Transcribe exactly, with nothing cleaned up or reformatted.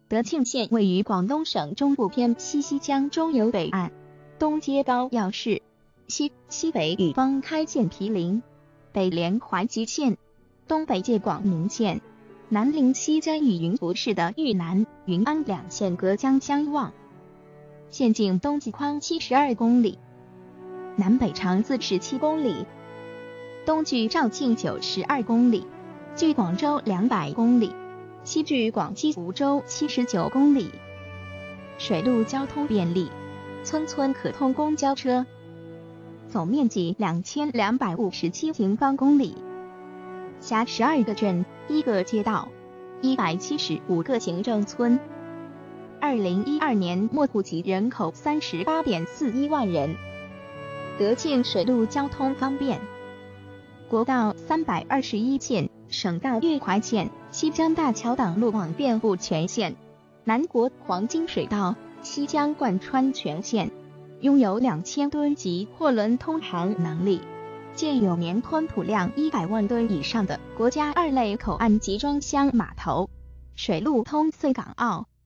德庆县位于广东省中部偏西西江中游北岸，东接高要市，西西北与丰开县毗邻，北连怀集县，东北界广宁县，南临西江与云浮市的豫南、云安两县隔江相望。县境东极宽七十二公里，南北长四十七公里，东距肇庆九十二公里，距广州两百公里，西距广西梧州七十九公里。水陆交通便利，村村可通公交车。总面积两千两百五十七平方公里，辖十二个镇、一个街道，一百七十五个行政村。二零一二年末户籍人口三十八点四一万人。德庆水陆交通方便，国道三百二十一线、省道粤淮线、西江大桥等路网遍布全县，南国黄金水道、西江贯穿全县，拥有两千吨级货轮通航能力，建有年吞吐量一百万吨以上的国家二类口岸集装箱码头，水路通穗港澳。